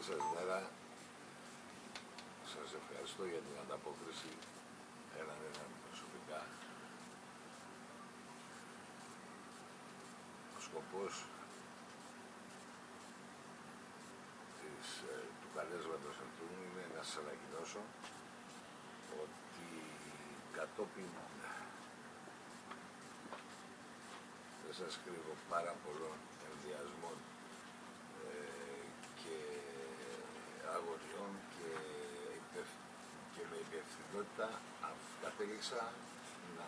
σας μέρα. Σας ευχαριστώ για την ανταπόκριση έναν προσωπικά. Ο σκοπός του καλέσματος αυτού είναι να σας ανακοινώσω ότι κατόπιν, δεν σας κρύβω, πάρα πολλών ενδιασμών και αγωνιών και με υπευθυνότητα κατέληξα να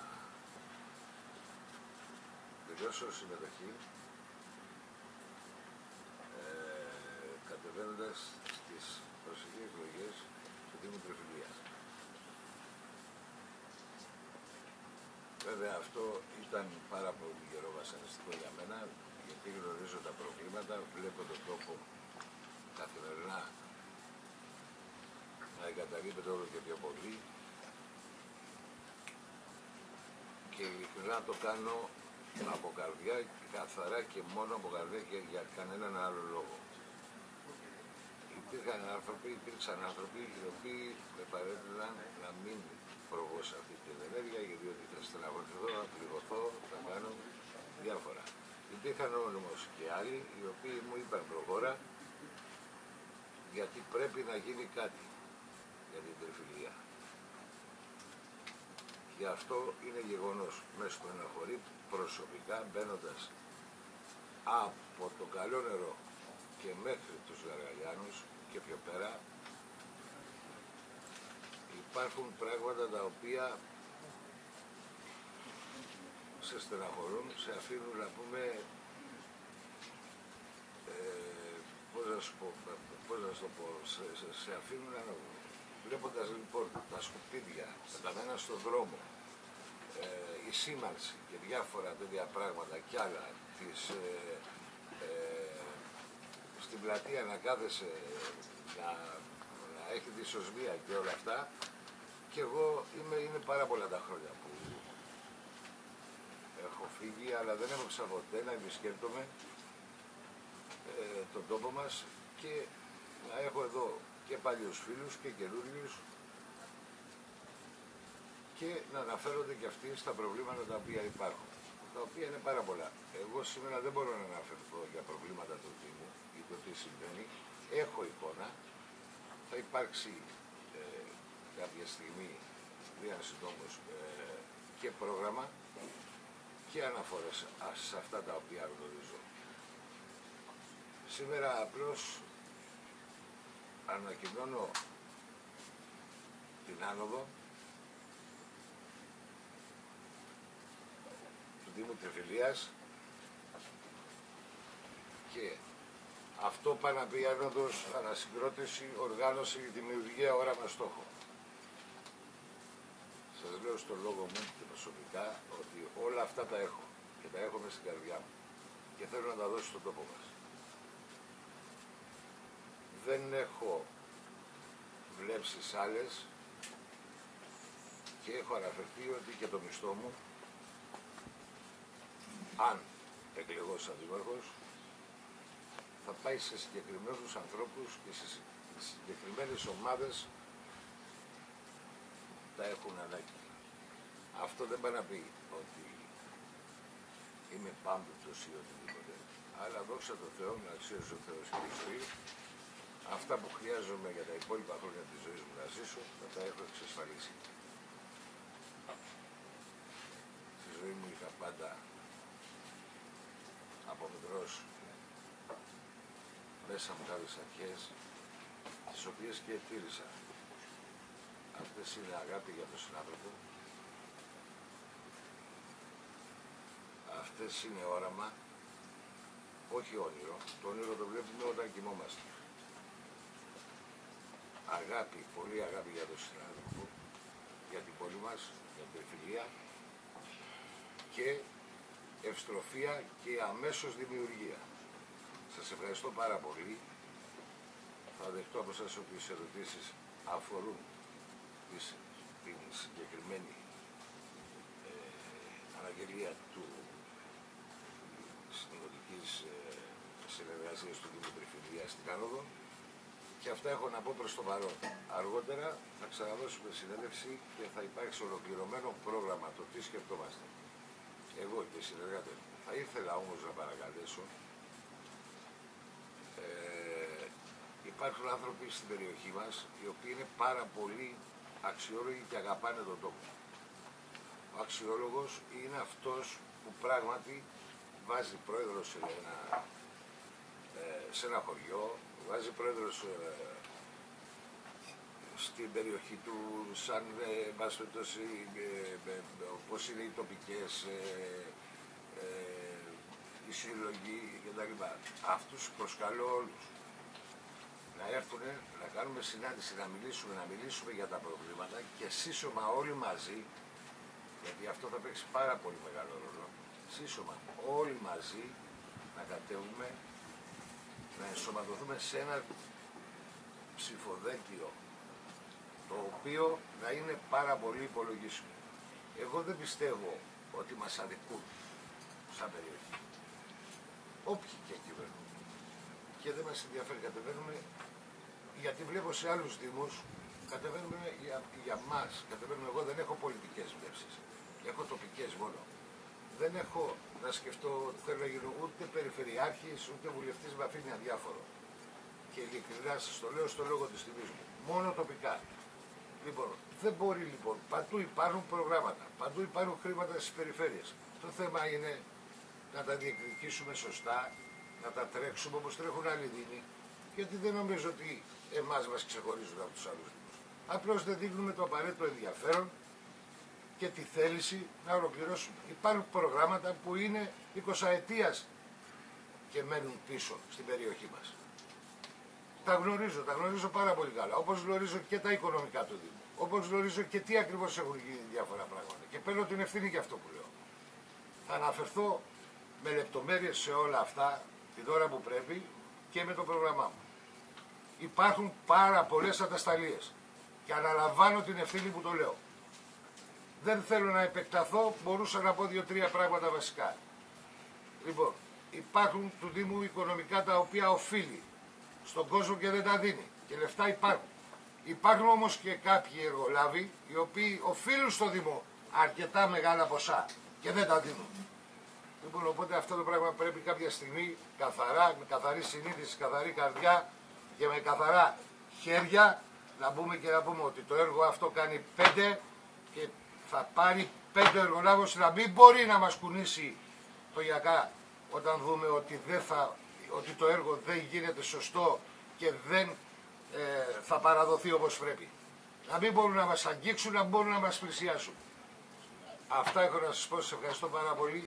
τελειώσω συμμετοχή κατεβαίνοντας στις προσεχείς εκλογές του Δήμου Τριφυλίας. Βέβαια αυτό ήταν πάρα πολύ καιρό βασανιστικό για μένα, γιατί γνωρίζω τα προβλήματα, βλέπω τον τόπο καθημερινά να εγκαταλείπεται όλο και πιο πολύ και ειλικρινά το κάνω από καρδιά, καθαρά και μόνο από καρδιά και για κανέναν άλλο λόγο. Υπήρξαν άνθρωποι οι οποίοι με παρέτειναν να μην προβώ σε αυτή την ενέργεια, γιατί θα στεναχωρηθώ, θα πληγωθώ, θα κάνω διάφορα. Υπήρχαν όμως και άλλοι οι οποίοι μου είπαν προχώρα, γιατί πρέπει να γίνει κάτι για την Τριφυλία. Γι' αυτό είναι γεγονός, με στεναχωρεί προσωπικά, μπαίνοντας από το καλό νερό και μέχρι τους Γαργαλιάνους και πιο πέρα, υπάρχουν πράγματα τα οποία σε στεναχωρούν, σε αφήνουν να πούμε, πώς να σου το πω, σε αφήνουν να... Βλέποντας λοιπόν τα σκουπίδια, τα μένα στον δρόμο, η σήμανση και διάφορα τέτοια πράγματα κι άλλα, στην πλατεία να κάθεσαι, να έχει τη σωσβία και όλα αυτά, και εγώ είναι πάρα πολλά τα χρόνια που έχω φύγει, αλλά δεν έμειξα ποτέ να επισκέπτομαι τον τόπο μας και να έχω εδώ και παλιούς φίλους και καινούριους και να αναφέρονται και αυτοί στα προβλήματα τα οποία υπάρχουν, τα οποία είναι πάρα πολλά. Εγώ σήμερα δεν μπορώ να αναφερθώ για προβλήματα του Δήμου ή το τι συμβαίνει. Έχω εικόνα, θα υπάρξει κάποια στιγμή διασυντόμως και πρόγραμμα και αναφορές σε αυτά τα οποία γνωρίζω. Σήμερα απλώς ανακοινώνω την άνοδο του Δήμου Τριφυλίας και αυτό πάει να πει άνοδος, ανασυγκρότηση, οργάνωση, δημιουργία, όραμα, στόχο. Σας λέω στον λόγο μου και προσωπικά ότι όλα αυτά τα έχω και τα έχω μέσα στην καρδιά μου και θέλω να τα δώσω στον τόπο μας. Δεν έχω βλέψεις άλλες και έχω αναφερθεί ότι και το μισθό μου, αν εκλεγώ σαν δήμαρχος, θα πάει σε συγκεκριμένους ανθρώπους και σε συγκεκριμένες ομάδες τα έχουν ανάγκη. Αυτό δεν πάει να πει ότι είμαι πάμπτωτος ή οτιδήποτε, αλλά δόξα τω Θεώ, να αξίζει ο Θεός και η ζωή, αυτά που χρειάζομαι για τα υπόλοιπα χρόνια της ζωής μου να ζήσω, θα τα έχω εξασφαλίσει. Στη ζωή μου είχα πάντα από μικρός μέσα μου κάποιες αρχές, τις οποίες και τήρησα. Αυτές είναι αγάπη για τον συνάδελφο, αυτές είναι όραμα, όχι όνειρο. Το όνειρο το βλέπουμε όταν κοιμόμαστε. Αγάπη, πολύ αγάπη για τον συνάδελφο, για την πόλη μας, για την Τριφυλία και ευστροφία και αμέσως δημιουργία. Σας ευχαριστώ πάρα πολύ. Θα δεχτώ από εσάς όποιες ερωτήσεις αφορούν την συγκεκριμένη αναγγελία της συνοδικής συνεργασίας του Δήμου Τριφυλίας στην Άνοδο Και αυτά έχω να πω προς το παρόν. Αργότερα θα ξαναδώσουμε συνέντευξη και θα υπάρξει ολοκληρωμένο πρόγραμμα το τι σκεφτόμαστε. Εγώ και οι συνεργάτες. Θα ήθελα όμως να παρακαλέσω, υπάρχουν άνθρωποι στην περιοχή μας οι οποίοι είναι πάρα πολύ αξιόλογοι και αγαπάνε τον τόπο. Ο αξιόλογος είναι αυτός που πράγματι βάζει πρόεδρο σε ένα χωριό, βάζει πρόεδρος στην περιοχή του, σαν όπως είναι οι τοπικές, οι σύλλογοι κτλ. Αυτούς προσκαλώ όλους να έρθουν, να κάνουμε συνάντηση, να μιλήσουμε για τα προβλήματα και σύσσωμα όλοι μαζί, γιατί αυτό θα παίξει πάρα πολύ μεγάλο ρόλο, σύσσωμα όλοι μαζί να κατέβουμε, να ενσωματωθούμε σε ένα ψηφοδέλτιο το οποίο να είναι πάρα πολύ υπολογίσιμο. Εγώ δεν πιστεύω ότι μας αδικούν σαν περιοχή. Όποιοι και κυβερνούν. Και δεν μας ενδιαφέρει, κατεβαίνουμε, γιατί βλέπω σε άλλους δήμους, κατεβαίνουμε για μας, κατεβαίνουμε. Εγώ δεν έχω πολιτικές βλέψεις, έχω τοπικές μόνο. Δεν έχω να σκεφτώ ότι θέλω να γίνω ούτε περιφερειάρχης, ούτε βουλευτής, με αφήνει αδιάφορο. Και ειλικρινά σας το λέω στο λόγο της τιμής μου. Μόνο τοπικά. Λοιπόν, δεν μπορεί λοιπόν, παντού υπάρχουν προγράμματα, παντού υπάρχουν χρήματα στις περιφέρειες. Το θέμα είναι να τα διεκδικήσουμε σωστά, να τα τρέξουμε όπως τρέχουν άλλοι δήμοι, γιατί δεν νομίζω ότι εμάς μας ξεχωρίζουν από τους άλλους δήμους. Απλώς δεν δείχνουμε το απαραίτητο ενδιαφέρον και τη θέληση να ολοκληρώσουμε. Υπάρχουν προγράμματα που είναι 20 ετίας και μένουν πίσω στην περιοχή μας. Τα γνωρίζω πάρα πολύ καλά, όπως γνωρίζω και τα οικονομικά του Δήμου, όπως γνωρίζω και τι ακριβώς έχουν γίνει διάφορα πράγματα. Και παίρνω την ευθύνη για αυτό που λέω. Θα αναφερθώ με λεπτομέρειες σε όλα αυτά την ώρα που πρέπει και με το πρόγραμμά μου. Υπάρχουν πάρα πολλές ατασταλίες και αναλαμβάνω την ευθύνη που το λέω. Δεν θέλω να επεκταθώ, μπορούσα να πω 2-3 πράγματα βασικά. Λοιπόν, υπάρχουν του Δήμου οικονομικά τα οποία οφείλει στον κόσμο και δεν τα δίνει. Και λεφτά υπάρχουν. Υπάρχουν όμως και κάποιοι εργολάβοι οι οποίοι οφείλουν στο Δήμο αρκετά μεγάλα ποσά και δεν τα δίνουν. Λοιπόν, οπότε αυτό το πράγμα πρέπει κάποια στιγμή καθαρά, με καθαρή συνείδηση, καθαρή καρδιά και με καθαρά χέρια να μπούμε και να πούμε ότι το έργο αυτό κάνει 5 και θα πάρει 5 εργολάβους, να μην μπορεί να μας κουνήσει το γιακά όταν δούμε ότι, ότι το έργο δεν γίνεται σωστό και δεν θα παραδοθεί όπως πρέπει. Να μην μπορούν να μας αγγίξουν, να μπορούν να μας πλησιάσουν. Αυτά έχω να σας πω, σας ευχαριστώ πάρα πολύ.